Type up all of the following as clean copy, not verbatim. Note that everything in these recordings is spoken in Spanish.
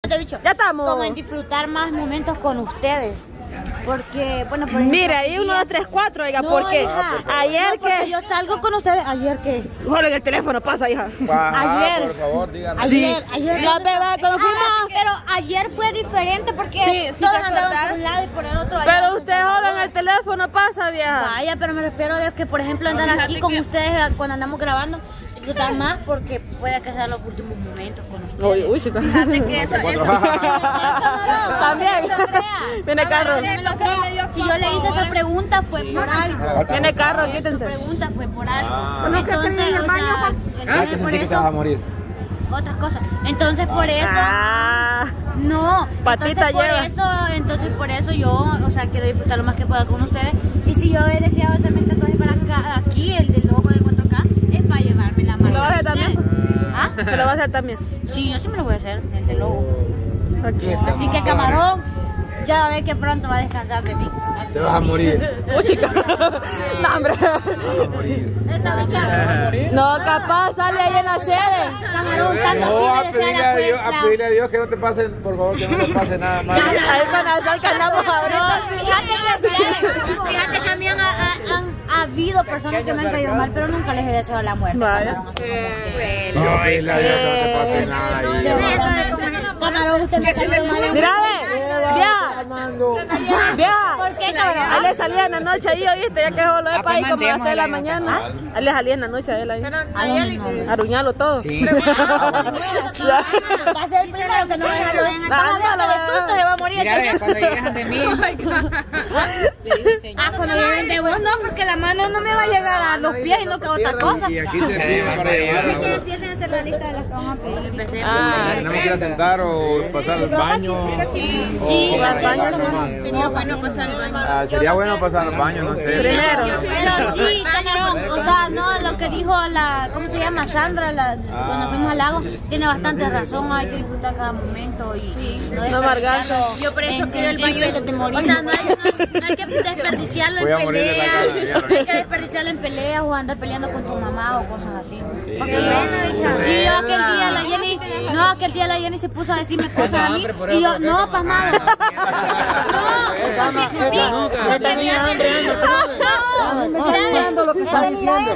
te he dicho. Ya estamos. Como en disfrutar más momentos con ustedes. Porque, bueno, por ejemplo, mira, ahí 1, 2, 3, 4, oiga, no, porque hija, ayer que yo salgo con ustedes, ayer que bueno, en el teléfono pasa, hija. Ayer, por favor, díganme. ayer la verdad, cuando fuimos, pero ayer fue diferente porque todos andaban por un lado y por el otro. Pero usted solo en el teléfono pasa, vieja. Vaya, pero me refiero a que, por ejemplo, andar aquí con ustedes cuando andamos grabando, disfrutar más porque puede que sean los últimos momentos con ustedes. Uy, chica. Fíjate que eso también. Viene carro. Si yo le hice esa pregunta fue por algo. Viene carro, quítense. Esa pregunta fue por algo. Entonces, por eso, te vas a morir. Otras cosas. Entonces, por eso. No. Patita lleva. Entonces, por eso yo, o sea, quiero disfrutar lo más que pueda con ustedes. Y si yo he deseado hacerme el tatuaje para acá, aquí, el del logo de 4K, es para llevarme la mano. ¿Lo vas a hacer también? ¿Ah? ¿Te lo vas a hacer también? Sí, yo sí me lo voy a hacer, el del logo. Okay. Así que, camarón, ya va a ver que pronto va a descansar de mí. Te vas a morir. Uy, chica. No, hombre. Te vas a morir. No, capaz sale ahí en la sede. Camarón, tanto No, a quiere desear pedirle a Dios que no te pase, por favor, que no te pase nada más. Ahí van a hacer que andamos ahorita. Fíjate que a mí han habido personas que me han caído mal, pero nunca les he deseado la muerte. Vaya. No, pedirle a Dios que no te pase nada. Camarón, usted me cayó mal. Mira, ¿Por qué, cabrón? Ahí le salía en la noche ahí, oíste, ya que solo es para ahí como a las 3 de la mañana. Ahí le salía en la noche a él ahí. Aruñarlo todo. Sí. Va a ser el primero que no va a dejarlo ver. Vas a ver que de susto se va a morir. Mira, cuando llegues ante mí. Cuando lleguen de vos no, porque la mano no me va a llegar a los pies y no que otra cosa. Y aquí se pide para llevar. Empiecen a hacer la lista de las que vamos a pedir. Tenemos que ir a sentar o pasar al baño. Sí, al baño. Sería bueno pasar el baño. Sería bueno pasar al baño, no sé. Primero. Pero sí, camarón, o sea, no, lo que dijo la, ¿cómo se llama? Sandra, cuando fuimos al lago, tiene bastante razón, hay que disfrutar cada momento y no amargarse. Yo por eso quiero el baño de morir. O sea, no hay que desperdiciarlo en peleas, no hay que desperdiciarlo en peleas o andar peleando con tu mamá o cosas así. Porque sí, aquel día la Jenny se puso a decirme cosas a mí y yo, no, pasmado. No tenía hambre, no lo que está diciendo.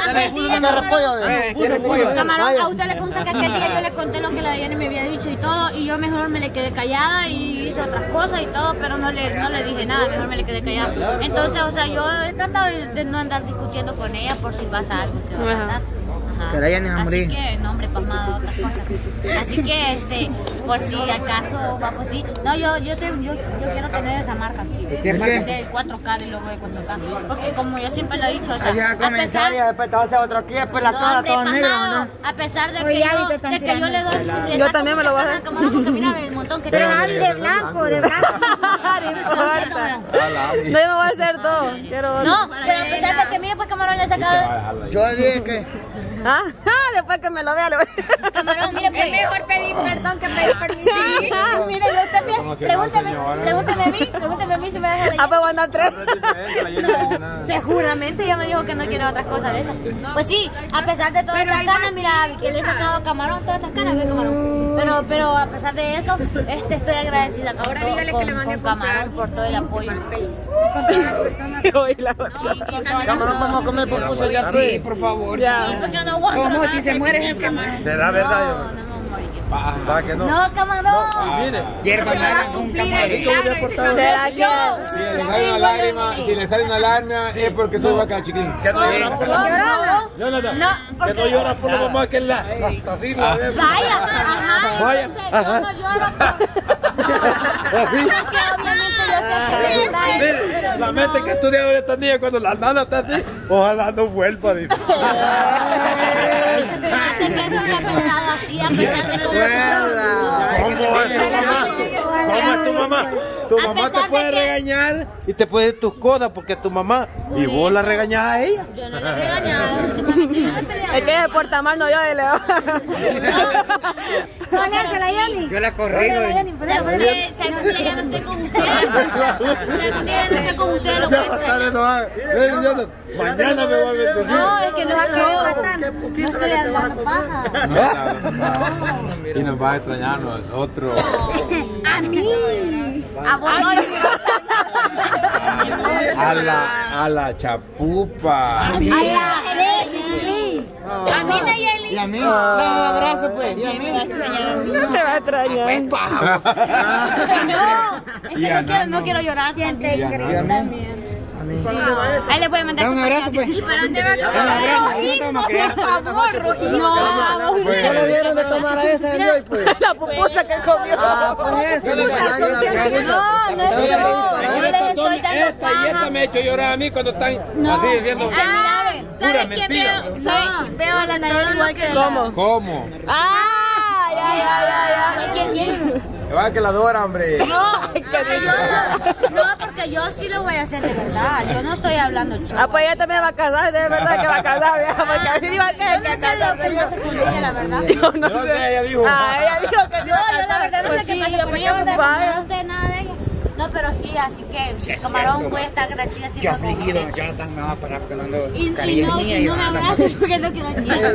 Camarón, a usted le consta que aquel día yo le conté lo que la Diana me había dicho y todo, y yo mejor me le quedé callada y hice otras cosas y todo, pero no le dije nada, mejor me le quedé callada. Entonces, o sea, yo he tratado de no andar discutiendo con ella por si pasa algo que va a pasar. Pero ella ni va a morir. Así que, no, hombre, pasmado, otras cosas. Así que, por si acaso va por sí. No, yo quiero tener esa marca aquí. De 4K, del logo de 4K. Porque como yo siempre lo he dicho, o sea, a pesar y después te vas a hacer otro aquí, después la cara todo negro, ¿no? A pesar de que yo le doy. Yo también me lo voy a hacer. Porque mira el montón que Pero tengo. de blanco, de blanco. No importa. No, yo me voy a hacer todo. Quiero. No, pero a pesar de que mire, pues camarón le he sacado. Yo dije que... Ah, después que me lo vea, le voy a... Camarón, mire, pues. Es mejor pedir perdón que pedir permiso. Sí, mire, yo también. Pregúnteme a mí si me deja la pues van a 3. Seguramente ya me dijo que no quiere otras cosas de esas. Pues sí, a pesar de todas estas canas, mira, que le he sacado camarón, todas estas canas, ve camarón. Pero a pesar de eso, estoy agradecida Ahora dígale que le mande con camarón por todo el apoyo. Camarón, vamos a comer por pulso ya. Sí, por favor. Como si se muere es el que más. ¿Será verdad? Va que no. No, camarón. Mire. Hierba mala con camarón. ¿Será que? Si le sale una lágrima es porque soy vaca chiquín. Que no llora por la No, que no llora por la mamá que es la tacita. Vaya, ajá. Vaya, Yo no lloro porque obviamente yo sé que Mire, la mente que estudia de esta niña cuando la nana está así, ojalá no vuelva. Fíjate que nunca he pensado así, a pesar de cómo ¿Cómo es tu mamá? Tu mamá te puede regañar y te puede decir tus cosas porque es tu mamá. Y vos la regañás a ella. Yo no la he regañado. Es que se porta mal, no yo de Leo. Ponérsela, Yanni. Yo la corrijo. Algún día ya no estoy con ustedes. Algún día ya no estoy con ustedes. Ya va a estar enojada. Mañana me voy a meter. No, es que no estoy hablando paja. Y nos va a extrañar a nosotros. A mí. A vos no. A la chapupa. A la Leslie. A mí Nayeli. Y a mí, dame un abrazo pues. Y a mí. No te va a extrañar. No, no quiero llorar también. Ahí le voy a mandar Un abrazo pues. ¿Y para dónde va a comer? Por favor, Rojito. No, ¿Qué le dieron de tomar a esa de hoy pues? La pupusa que comió. Ah, pues eso. No es yo. Esta y esta me ha hecho llorar a mí cuando están así diciendo pura mentira. Veo a la Nayeli igual que ¿Cómo? ¿Cómo? ¡Ah! Ya. ¿Quién? Va que la adora, hombre. No, porque yo sí lo voy a hacer de verdad. Yo no estoy hablando chulo. Ah, pues ella también va a casar, de verdad que va a casar, vieja, porque así iba a Yo no sé lo que pasa con ella, la verdad. Yo no No sé. sé, ella dijo. Ah, ella dijo que Yo la verdad no sé qué pasa con ella, porque vaya. no sé nada de ella. No, pero sí, así que camarón voy a estar agradecida siempre con usted. Jonathan me va a parar pelando Y no me abraces porque no quiero chillar.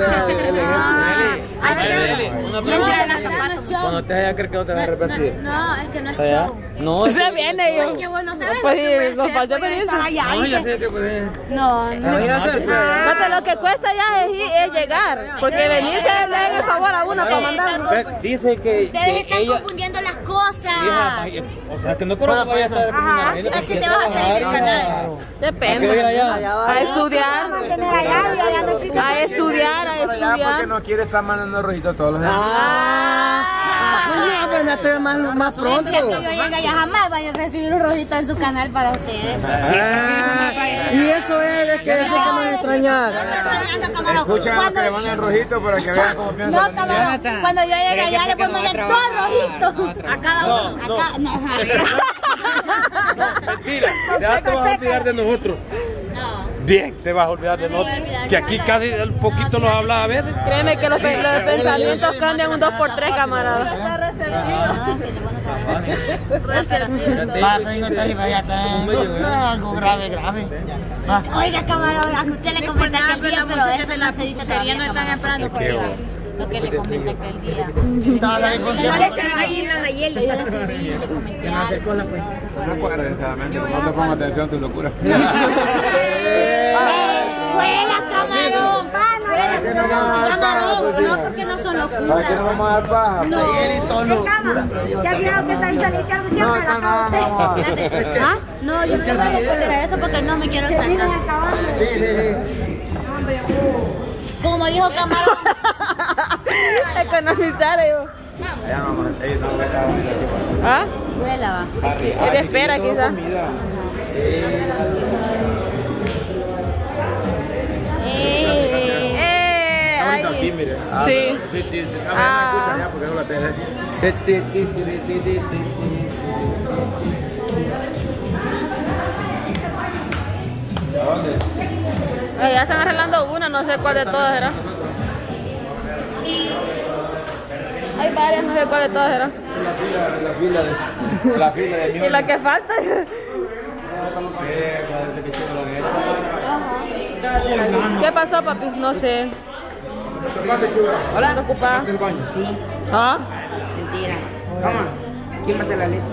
Cuando te vaya a creer que no te vas a arrepentir. No, es que no es show. No, Se viene yo. Es que vos no sabes Pues lo que voy a nos hacer, falta voy a venirse. estar allá. no, ya sé que puede. No. Mate, lo que cuesta ya es llegar, porque venirse le den el favor a uno para mandarlo. Dice que Ustedes están ella. confundiendo las cosas. O sea, que no conozco vaya a estar. Ajá, es que te vas a salir del canal. Depende. A estudiar. A estudiar. Porque no quiere estar mandando rojitos todos los días. Pues ya estoy más pronto. Mira, que yo llegue allá jamás vaya a recibir un rojito en su canal para ustedes. Y eso es que eso que me extrañar. Escuchan a los que le mandan rojito para que vean cómo piensan. No, camarón, cuando yo llegue allá le voy a mandar dos rojitos a cada uno. Acá, no. Mentira, ya te vas a olvidar de nosotros. Bien, te vas a olvidar de nosotros. Que aquí casi un poquito nos habla a veces. Créeme que los pensamientos cambian un 2x3, camarada. Algo grave. Oiga, camarón, a usted le comenta que el día, pero eso no se dice todavía. No están esperando por eso. Lo que le comenta que el día. Ahí en la Nayeli, yo le escribí y le comenté algo. No acuerdo, sinceramente, no te pongo atención a tu locura. ¡Vuela, camarón! Camarón, no porque no son ¿Para qué locuras. no vamos a dar paja? No. ¿Se ha fijado que está visualizando siempre la No, ¿Ah? No, yo no voy a responder a eso porque no me quiero sacar. Sí. Como dijo Camarón. Economizar, yo. Allá vamos, ellos no me acaban de decir. ¿Ah? Vuela, va. Él espera, quizás. Aquí, mire. Sí. Sí. A ver, no escucha ya porque no la tengo. Ya están arreglando una, no sé cuál de todas era. Hay varias, no sé cuál de todas era. La fila de ¿Y la que falta? ¿Qué pasó, papi? No sé. Hola. ¿Preocupada? Sí. ¿Ah? Mentira. ¿Quién va a hacer la lista?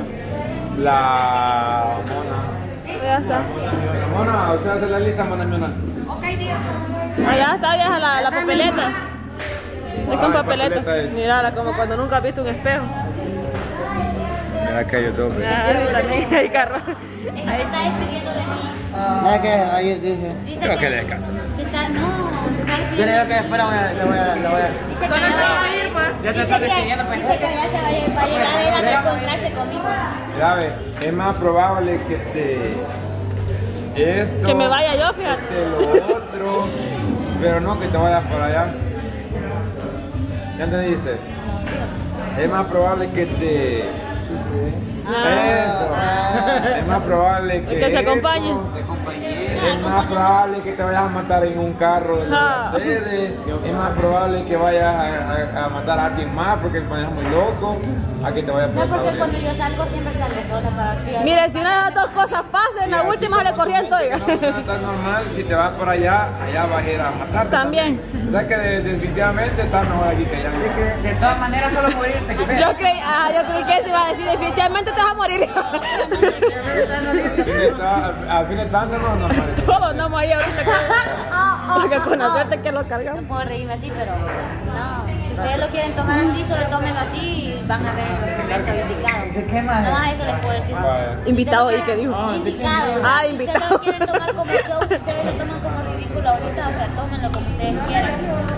La mona. Ya está. Mona, usted hace la lista, mona. Allá está, vieja, la papeleta. Es con papeleta. papeleta es. Mírala, como cuando nunca has visto un espejo. Mira que hay otro. La niña y carro. Él se está despidiendo de mí. Nada que ayer dice. Dice Creo que le des caso. se está, no, se está Yo le despidiendo. digo que después la voy a. Dice que va a ir, pues. Ya te estás despidiendo, pues. Dice que ya se va a llegar él a reencontrarse conmigo. Mira, ve, es más probable que te... Esto... Que me vaya yo, fíjate. Que lo otro... Pero no que te vayas para allá. ¿Ya entendiste? Es más probable que te Eso. Es más probable que se acompañe. Es más probable que te vayas a matar en un carro de la sede. Es más probable que vayas a matar a alguien más porque te pones muy loco. A que te vayas a No, porque cuando yo salgo siempre salgo sola para así. Mire, si una de las dos cosas pasan, la última le corriendo, oiga. No, está normal. Si te vas por allá vas a ir a matarte. También. O sea que definitivamente está mejor aquí que allá. De todas maneras, solo morirte. Yo creí que se iba a decir, definitivamente te vas a morir. Al fin de tanto no es normal. Todos andamos ahí ahorita. Porque con la suerte que lo cargamos. No puedo reírme así, pero no. Si ustedes lo quieren tomar así, solo tómenlo así y van a ver el correcto indicado. ¿De qué más? No, eso les puedo decir. Invitado y que dijo. Indicado. O sea, si invitado. ustedes lo quieren tomar como show, si ustedes lo toman como ridículo ahorita, o sea, tómenlo como ustedes quieran.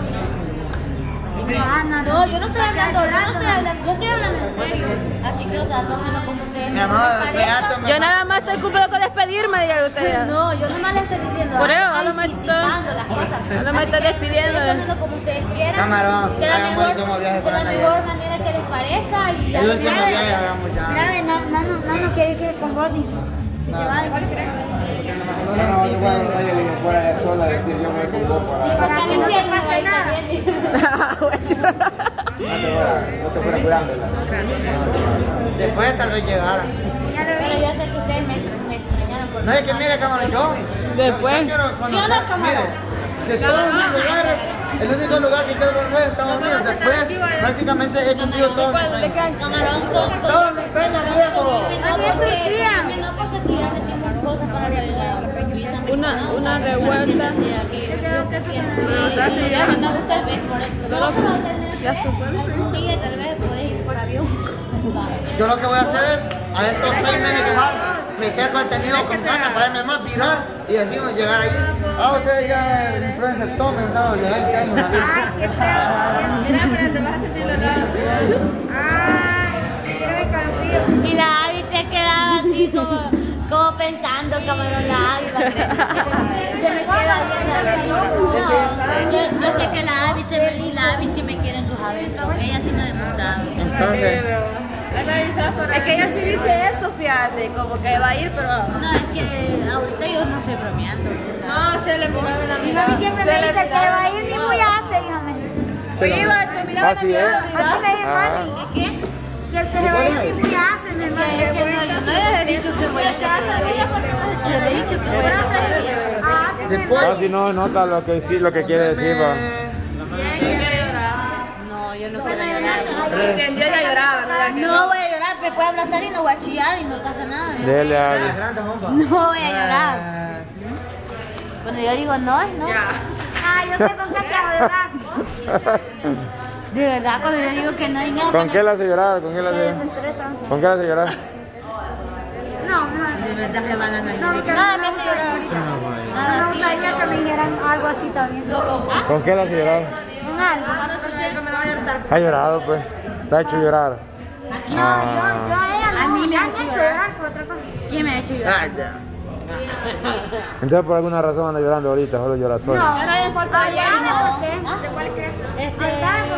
No, yo no estoy hablando, yo estoy hablando en serio. Así que, o sea, tómenlo como ustedes. Mi amor, espérate. Yo nada más estoy cumpliendo con despedirme, diga usted. No, yo nada más le estoy diciendo. Por eso, no me anticipando las cosas. no me estoy despidiendo. Tómenlo como ustedes quieran. Camarón, De la hagamos el último viaje de para la Navidad. mejor manera que les parezca. Y El último viaje hagamos ya. no quiere que con Rodney. Si se va, igual No, fuera de sola, decir yo me convoco sí, porque al infierno ahí también. no te fuera cuidándola. Después tal vez llegara. Pero yo sé que ustedes me extrañaron por No es que mire, camarón, yo. Después. ¿Sí o no, camarón? De todos los lugares, el único lugar que quiero conocer es Estados Unidos. Después, prácticamente he cumplido todo. Camarón con Todos mis sueños viejos. no, porque si ya metimos cosas para la visa. Una revuelta. Ya no tal vez por el Ya se puede. tal vez puedes ir por avión. Yo lo que voy a hacer es, a estos 6 meses que pasan, meter contenido con ganas para irme más viral y así llegar ahí. Ustedes ya el influencer tomen, ¿sabes? De 20 años. Ay, qué feo. Mira, pero te vas a sentir la Y la Abby se quedaba así como pensando, camarón, la Abby va a creer. Se me queda bien así. No, yo sé que la Abby sí me quiere en sus adentros. Ella sí me ha demostrado. Entonces, Es que ella sí dice eso, fíjate, como que va a ir, pero... No, es que ahorita yo no estoy bromeando. No, se le mueve la mirada. Mami siempre me dice que va a ir ni muy hace, dígame. Oye, te miraba la mirada. Así me dice mami. ¿Qué? Que el que se va a ir ni muy hace, mi hermano. Que no, yo no he dicho que voy a hacer todavía. Yo he dicho que voy a hacer todavía. Ah, sí me después, No, si no nota lo que quiere decir, va. No, yo no puedo llorar. Entendió, ya lloraba, ¿no? No voy a llorar, me puede abrazar y no voy a chillar y no pasa nada. Dele a las grandes bombas. No voy a llorar. Cuando yo digo no, es no. Ah, yo sé con qué te hago llorar. De verdad, cuando yo digo que no y no. ¿Con qué la hace llorar? ¿Con qué la hace? ¿Con qué la hace llorar? No, no. De verdad que van a no. No, que Nada me hace llorar ahorita. no Nada, me sí. gustaría que me dijeran algo así también. ¿Con qué la hace llorar? Con algo. Ha llorado, pues. Te ha hecho llorar. No, yo a ella A mí me han ha hecho hecho llorar. llorar por otra cosa. ¿Quién me ha hecho llorar? Ay, ya. Entonces por alguna razón anda llorando ahorita, solo llora sola. No, Nadie falta ah, ya, ¿por qué? ¿Ah? ¿De cuál crees? Una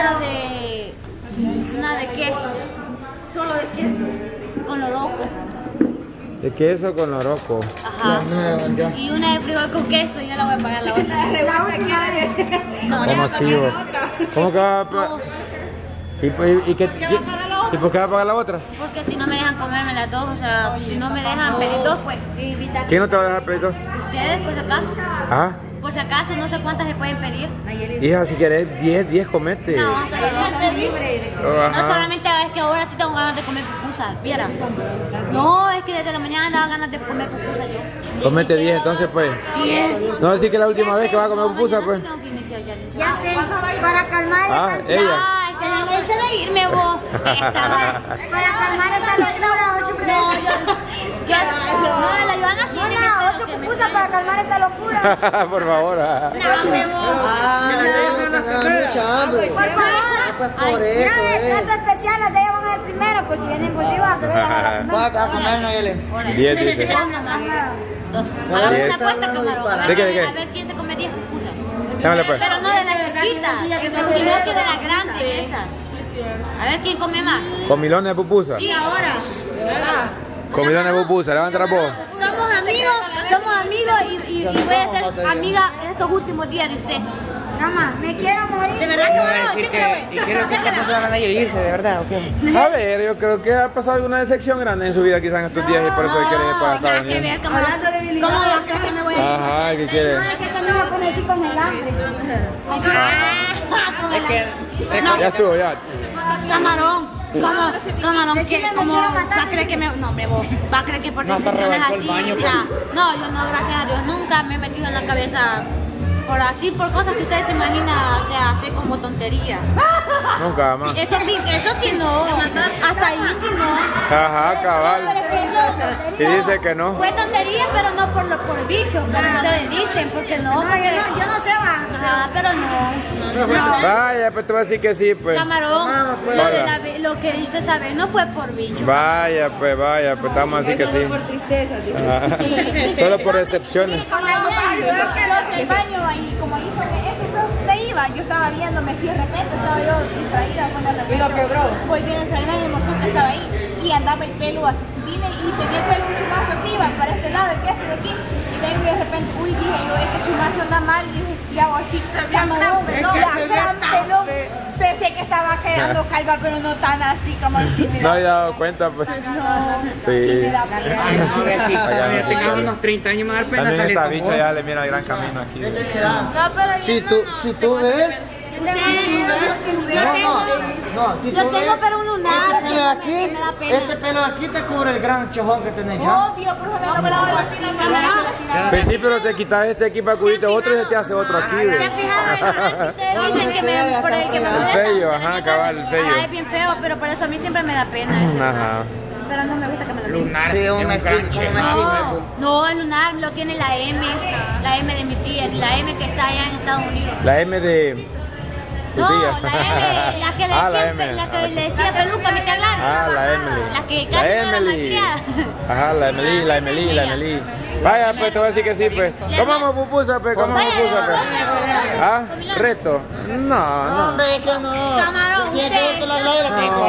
de queso. Solo de queso. Con loroco. De queso con loroco. Ajá. Ya. Y una de frijol con queso y yo la voy a pagar la otra. No, ¿Cómo así, vos? ¿Cómo que va a pagar? ¿Y por qué va a pagar la otra? porque si no me dejan comerme las dos, o sea, si no me dejan pedir dos, pues invitar. ¿Quién no te va a dejar pedir dos? Ustedes, por si acaso. ¿Ah? Por si acaso, no sé cuántas se pueden pedir. Hija, si querés 10 comete. No, vamos a pedir. No Ajá. solamente es que ahora sí tengo ganas de comer pupusas, ¿vieras? No, es que desde la mañana daba ganas de comer pupusas yo. Comete 10 entonces, pues. No decir que la última vez que va a comer pupusa, pues. Tengo que iniciar ya. Ya sé, para calmar Ah, esta ella. Ah, es que la noche de irme vos. para calmar esta locura, 8 No, la Joana sí tiene Una, pedo 8 que me pupusas para calmar esta locura. Por favor. Ah, mucha hambre. Por favor. Pues por eso, Mira, plato especial, las de ellas van a ser primero, por si vienen consigo a que ellas hagan Vas a comer, Nayeli. 10 dice. Hagamos una apuesta, camarón. ¿De qué, de qué? A ver quién se come 10 pupusas. Llámale, pues. Pero no de las chiquitas, sino que de las grandes esas. A ver quién come más. Comilones de pupusa. Sí, ahora. Comilones de pupusa, levanta la voz. Somos amigos y voy a ser amiga en estos últimos días de usted. Mamá, me quiero morir. De verdad que bueno, ¿Y qué cosas van a irse, de verdad? ¿O qué? A ver, yo creo que ha pasado alguna decepción grande en su vida quizás en estos días y por eso quiere ir para Estados Unidos. Hablando de debilidad. ¿Cómo crees que me voy a ir? Ajá, ¿qué quiere? No, es que también me pone así con el hambre. Es que... Ya estuvo, ya. Camarón, como va a creer que me, no hombre, vos, va a creer que por decisiones así, o sea, no, yo no, gracias a Dios, nunca me he metido en la cabeza por cosas que ustedes se imaginan, o sea, hacer como tonterías. Nunca más. Eso sí no, hasta ahí sí no. Ajá, cabal. Y dice que no. Fue tontería, pero no por bicho, como ustedes dicen, porque no. Yo no sé, va. Ajá, pero no. Vaya, pues te voy a decir que sí, pues. Camarón, lo que dice saber no fue por bicho. Vaya, pues estamos así que sí. Por tristeza, dice. Ajá. Sí. Solo por excepciones. El baño ahí, como dijo que ese profe iba, yo estaba viéndome así de repente, estaba yo distraída cuando de repente volví a salir la emoción que estaba ahí y andaba el pelo así, vine y tenía el pelo un chumazo así, va para este lado, el que de aquí, y vengo y de repente, uy, dije yo, este chumazo anda mal, y dije, y hago así, gran pelón, pensé que estaba quedando calva, pero no tan así como así. No había dado cuenta, pues. No, Sí. me da pena. Si todavía tengamos unos 30 años, me da pena También salir esta con bicha vos. ya le mira el gran camino aquí. Si tú ves, Yo tengo pero un lunar, este pelo de aquí, que me da pena. este pelo de aquí te cubre el gran chojón que tenés ya. Obvio, por eso me da pena. Pues sí, pero te quitas este aquí para cubrirte otro y se te hace otro aquí. ¿Se ¿ve? han fijado en que ustedes dicen que me El molesta? fello, ajá, cabal, el fello. Ay, es bien feo, pero por eso a mí siempre me da pena. Ajá. Pero no me gusta que me lo digan. Lunar, Sí, es un un gran mezquite, chemazo. No, el lunar lo tiene la M de mi tía, la M que está allá en Estados Unidos. La M de... tu No, tía. la M, la que le Ah, la decía, M. la que le decía peluca a mi carnal. Ah, la Emily. La que casi no era Emily. malcriada. Ajá, la Emily. Vaya, pues te voy a decir que sí, pues. Comamos pupusa, pues, comamos pupusa, pues. ¿Ah? ¿Reto? No. Hombre, es que no. Camarón, Tiene que verte la glaira. No,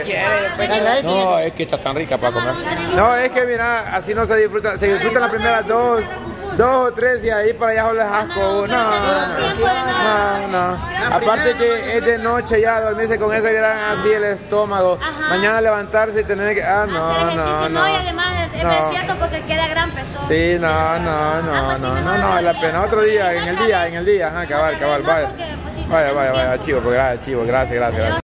es que está tan rica para comer. No, es que mira, así no se disfruta. Se disfrutan las primeras dos o tres y ahí para allá solo es asco. No. Aparte que es de noche ya dormirse con ese gran así el estómago. Ajá. Mañana levantarse y tener que... Hacer ejercicio, no, y además es cierto porque queda gran peso. Sí, no, vale la pena. Otro día, en el día, ajá, cabal, vaya. Vaya, chivo, pues gracias, gracias.